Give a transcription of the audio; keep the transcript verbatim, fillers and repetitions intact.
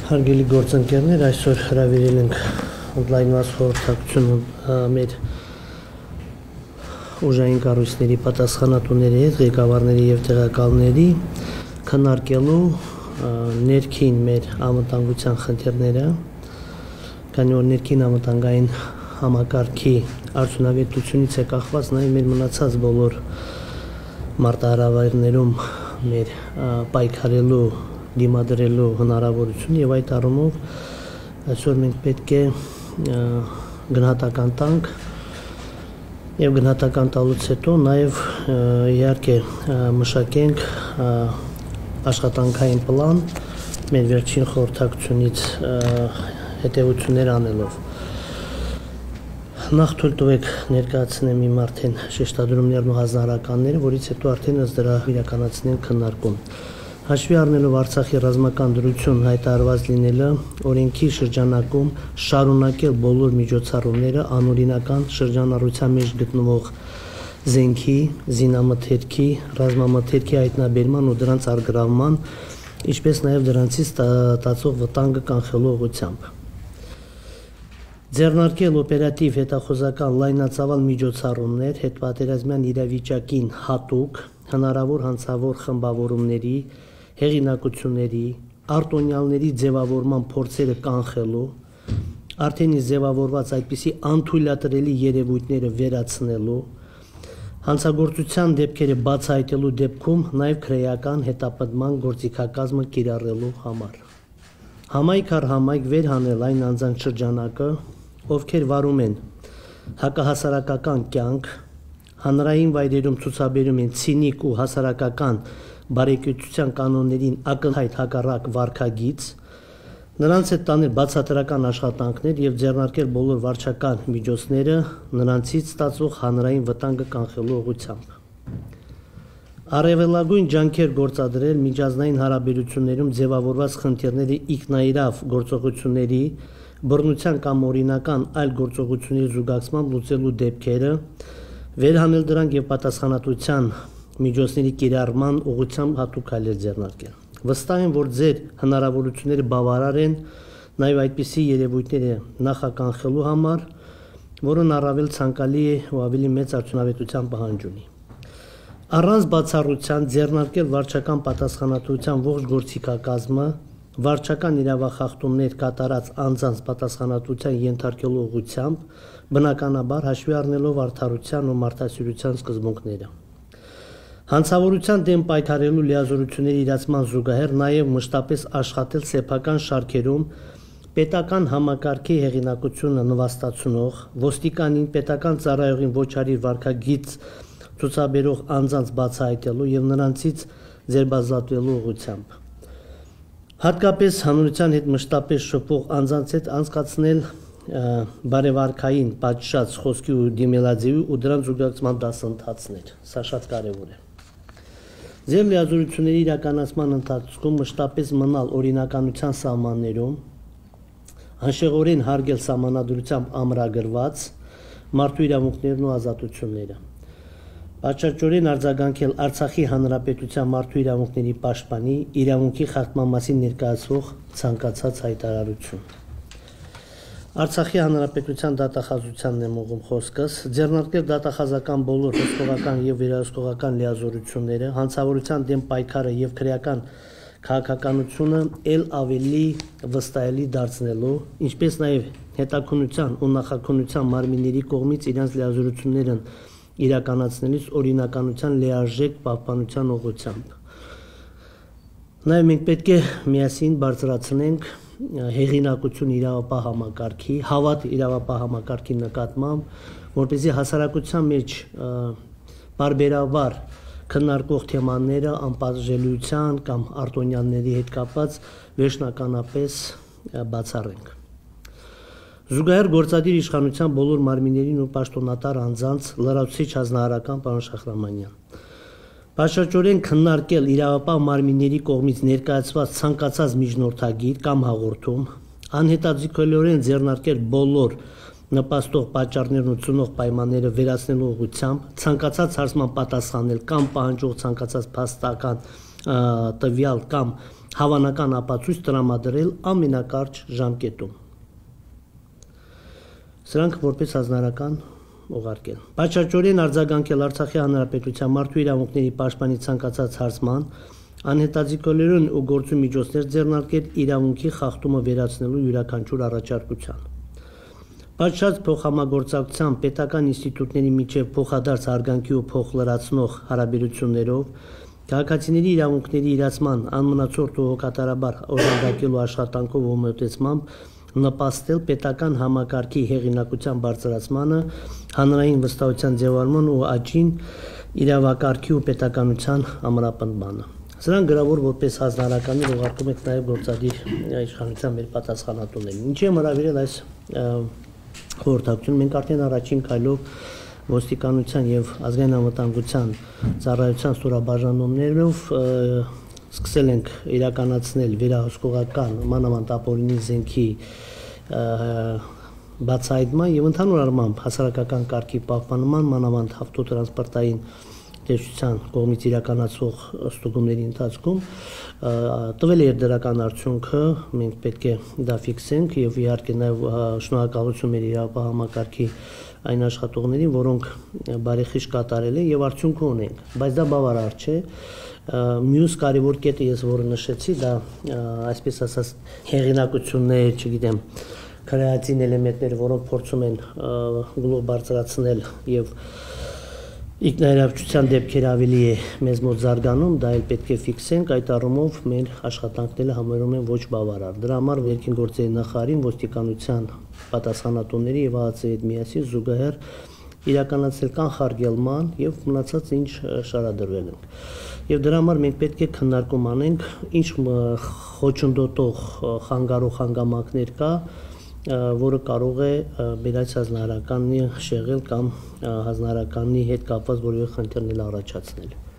Հարգելի գործընկերներ, այսօր հրավիրել ենք օնլայնված խորհրդակցություն մեր ուժային կառույցների պատասխանատուների հետ, ղեկավարների եւ տեղակալների քննարկելու ներքին մեր անվտանգության խնդիրները, քանի որ ներքին անվտանգային համակարգի արդյունավետությունից է կախված նաեւ մեր մնացած բոլոր մարտահրավերներում մեր պայքարելու դիմադրելու հնարավորություն եւ այդ առումով այսօր մենք պետք է գնահատական տանք եւ գնահատական տալուց հետո նաեւ իհարկե մշակենք աշխատանքային պլան մեր վերջին խորհրդակցությունից հետեւություններ անելով նախ թույլ տվեք ներկայացնեմ իմ արդեն շեշտադրումներն ու հանրահարականները, որից հետո արդեն ըստ դրա իրականացնենք քննարկում։ Հաշվի առնելով Արցախի ռազմական դրություն հայտարարված լինելը, օրենքի շրջանակում շարունակել բոլոր միջոցառումները անօրինական շրջանառության մեջ գտնվող զենքի, զինամթերքի, ռազմամթերքի հայտնաբերման ու դրանց առգրավման, ինչպես նաև դրանցից ստացող վտանգը կանխելու ուղղությամբ։ Ձեռնարկել օպերատիվ հետախուզական լայնածավալ միջոցառումներ հետպատերազմյան իրավիճակին հատուկ հնարավոր հանցավոր խմբավորումների, հեղինակությունների, արտոնյալների ձևավորման փորձերը կանխելու, արդեն իսկ ձևավորված այդպիսի անթույլատրելի երևույթները վերացնելու, հանցագործության դեպքերը բացահայտելու դեպքում նաև քրեական հետապնդման գործիքակազմը կիրառելու համար։ Համայնք առ համայնք վերհանել այն անձանց շրջանակը, ովքեր վարում են հակահասարակական կյանք, հանրային վայրերում ցուցաբերում են ցինիկ ու հասարակական բարեկեցության կանոններին ակնհայտ հակառակ վարքագիծ, նրանց հետ տանել բացատրական աշխատանքներ եւ ձեռնարկել բոլոր վարչական միջոցները նրանցից ստացող հանրային վտանգը կանխելու ուղղությամբ։ Առավելագույն ջանքեր գործադրել միջազգային հարաբերություններում ձևավորված խնդիրների ինքնաիրավ գործողությունների, բռնության կամ օրինական այլ գործողությունների զուգակցման լուծելու դեպքերը, վերհանել դրանք եւ պատասխանատվության միջոցների կիրառման ուղղությամբ հատուկ քայլեր ձեռնարկել։ Վստահ եմ, որ ձեր հնարավորությունները բավարար են նաեւ այդպիսի երևույթները նախականխելու համար, որոնց առավել ցանկալի է ու ավելի մեծ արդյունավետության պահանջ ունի։ Առանց բացառության ձեռնարկել վարչական պատասխանատվության ողջ գործիքակազմը, վարչական իրավախախտումներ կատարած անձանց պատասխանատվության ենթարկելու ուղղությամբ, բնականաբար հաշվի առնելով արդարության ու մարդասիրության սկզբունքները։ Հանցավորության դեմ պայքարելու լիազորությունների իրացման զուգահեռ նաև մշտապես աշխատել սեփական շարքերում պետական համակարգի հեղինակությունը նվաստացնող, ոստիկանին, պետական ծառայողին ոչ արիր վարքագիծ ցուցաբերող անձանց բացահայտելու եւ նրանցից ձերբազատվելու ուղղությամբ։ Հատկապես հանրության հետ մշտապես շփող անձանց հետ անցկացնել բարևարքային պատշաճ խոսքի ու դիմելաձևի ու դրան զուգակցման դասընթացներ, սա շատ կարևոր է։ Ձեր լիազորությունների իրականացման ընթացքում մշտապես մնալ օրինականության սահմաններում, անշեղորեն հարգել սահմանադրությամբ ամրագրված մարդու իրավունքներն ու ազատությունները, պատշաճորեն արձագանքել Արցախի հանրապետության մարդու իրավունքների պաշտպանի իրավունքի խախտման մասին ներկայացվող ցանկացած հայտարարություն։ Արցախի հանրապետության դատախազությանն եմ ուղղում խոսքս, ձեռնարկել դատախազական բոլոր հսկողական եւ վերահսկողական լիազորությունները, հանցավորության դեմ պայքարը եւ քրեական քաղաքականությունը ել ավելի վստահելի դարձնելու, ինչպես նաեւ հետաքննության ու նախաքննության մարմինների կողմից իրենց լիազորություններն իրականացնելիս օրինականության լիարժեք պահպանության ուղղությամբ։ Նաև մենք պետք է միասին բարձրացնենք հեղինակություն իրավապահ համակարգի, հավատ իրավապահ համակարգի նկատմամբ, որպեսզի հասարակության մեջ բարբերաբար քննարկող թեմաները անպատժելիության կամ արտոնյանների հետ կապված վերջնականապես բացառենք։ Զուգահեռ գործադիր իշխանության բոլոր մարմիններին ու պաշտոնատար անձանց լրացուցիչ հանձնարարական պարոն Շախրամանյան։ Պատշաճորեն քննարկել իրավապահ մարմինների կողմից ներկայացված ցանկացած միջնորդագիր կամ հաղորդում, անհետաձգելիորեն ձեռնարկել բոլոր նպաստող պատճառներն ու ծնող պայմանները վերացնելու ուղղությամբ, ցանկացած հարցման պատասխանել կամ պահանջող ցանկացած փաստական տվյալ կամ հավանական ապացույց տրամադրել ամենակարճ ժամկետում։ Սրանք որպես հանրական ուղարկել։ Պատշաճորեն արձագանքել Արցախի Հանրապետության մարդու իրավունքների պաշտպանի ցանկացած հարցման, անհետաձգելիորեն ու գործու միջոցներ ձեռնարկել իրավունքի խախտումը վերացնելու յուրաքանչյուր առաջարկության։ Պատշաճ փոխհամագործակցության պետական ինստիտուտների միջև փոխադարձ հարգանքի ու փոխլրացնող հարաբերություններով քաղաքացիների իրավունքների իրացման անմնացորդ ու հոգատարաբար օժանդակելու աշխատանքով ու մոտեցմամբ նպաստել պետական համակարգի հեղինակության բարձրացմանը, հանրային վստահության ձևավորման ու աճին, իրավակարգի ու պետականության ամրապնդմանը։ Սրանք գրավոր որպես հանրականներ ուղարկում ենք նաև գործադիր իշխանության մեր պատասխանատուներին։ Ինչի եմ հրավիրել այս խորհրդակցություն, մենք արդեն առաջին քայլով ոստիկանության եւ ազգային անվտանգության ծառայության ստորաբաժանումներով սկսել ենք իրականացնել վերահսկողական մանավանդ ապօրինի զենքի բացահայտման եւ ընդհանուր առմամբ հասարակական կարգի պահպանման, մանավանդ ավտոտրանսպորտային տեսության կողմից իրականացվող ստուգումների ընթացքում տվել է դրական արդյունքը, մենք պետք է դա ֆիքսենք եւ իհարկե նաեւ շնորհակալություն մեր իրավապահ համակարգի այն աշխատողներին, որոնք բարեխիղճ կատարել են եւ արդյունք ունենք, բայց դա բավարար չէ։ Մյուս կարևոր կետը ես որը նշեցի, դա այսպես ասած հեղինակություններ, չգիտեմ, քրեատիվ էլեմենտներ, որոնք փորձում են գլուխ բարձրացնել եւ ինքնահրավչության դեպքեր ավելի է մեզ մոտ զարգանում, դա էլ պետք է ֆիքսենք, այդ առումով մեր աշխատանքները համարում են ոչ բավարար։ Դրա համար վերքին գործերի նախարարին, ոստիկանության պատասխանատուների եւ ԱԱՑ-ի հետ միասին զուգահեռ իրականացնել կանխարգելման եւ մնացած ինչ շարադրվել ենք։ Եվ դրա համար մենք պետք է քննարկում անենք, ինչ խոչընդոտող խանգարող հանգամանքներ կա, որը կարող է մեր այս հանրականի շեղել կամ հանրականի հետ կապված որևէ խնդիրներ առաջացնել։